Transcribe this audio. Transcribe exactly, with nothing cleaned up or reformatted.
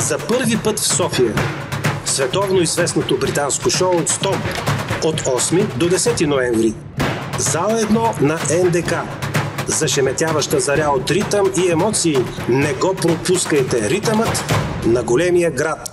За първи път в София световно известното британско шоу от Стом от осми до десети ноември. Зала едно на Н Д К. Зашеметяваща заря от ритъм и емоции. Не го пропускайте. Ритъмът на големия град.